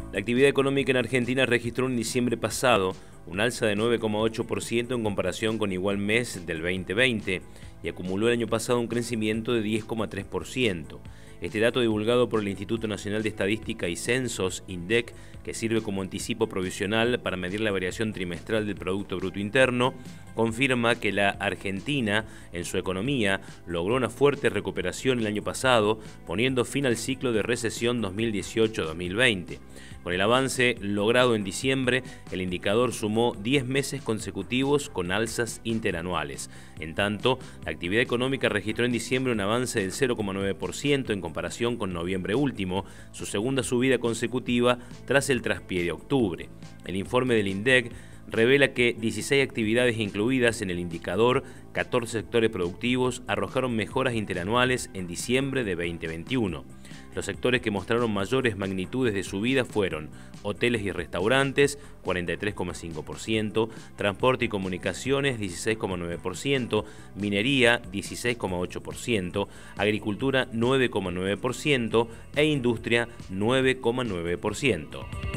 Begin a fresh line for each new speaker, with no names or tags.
La actividad económica en Argentina registró en diciembre pasado un alza de 9,8% en comparación con igual mes del 2020 y acumuló el año pasado un crecimiento de 10,3%. Este dato divulgado por el Instituto Nacional de Estadística y Censos, INDEC, que sirve como anticipo provisional para medir la variación trimestral del Producto Bruto Interno, confirma que la Argentina, en su economía, logró una fuerte recuperación el año pasado, poniendo fin al ciclo de recesión 2018-2020. Con el avance logrado en diciembre, el indicador sumó 10 meses consecutivos con alzas interanuales. En tanto, la actividad económica registró en diciembre un avance del 0,9% en comparación con noviembre último, su segunda subida consecutiva tras el traspié de octubre. El informe del INDEC revela que 16 actividades incluidas en el indicador, 14 sectores productivos, arrojaron mejoras interanuales en diciembre de 2021. Los sectores que mostraron mayores magnitudes de subida fueron hoteles y restaurantes, 43,5%, transporte y comunicaciones, 16,9%, minería, 16,8%, agricultura, 9,9% e industria, 9,9%.